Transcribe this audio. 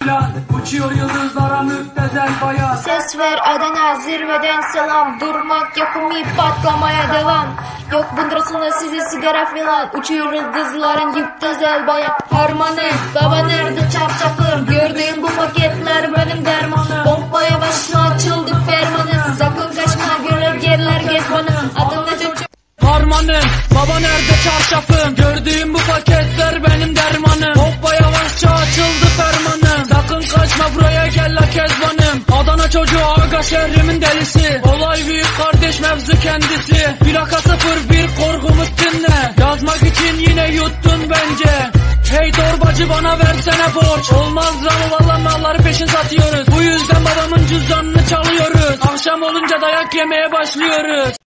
Uçuyor yıldızlara müptezel bayan. Ses ver Adana, zirveden selam. Durmak yok, umut patlamaya devam. Yok bundrasında sizi sigara filan. Uçuyor yıldızların müptezel bayan. Harmanı, baba nerede çarşafım? Gördüğüm bu paketler benim dermanım. Bombaya başına açıldı fermanım. Sakın kaçma, gölgeler gezmanım. Adımda çok Harmanım, baba nerede çarşafım? Gördüğüm bu paketler benim dermanım. Hoppa yavaşça açıldı fermanım. Sakın kaçma, buraya gel la kezbanım. Adana çocuğu aga şehrimin delisi. Olay büyük kardeş, mevzu kendisi. Plaka 01 korkumuz dinle. Yazmak için yine yuttun bence. Hey torbacı bana versene borç. Olmaz lan valla, malları peşin satıyoruz. Bu yüzden babamın cüzdanını çalıyoruz. Akşam olunca dayak yemeye başlıyoruz.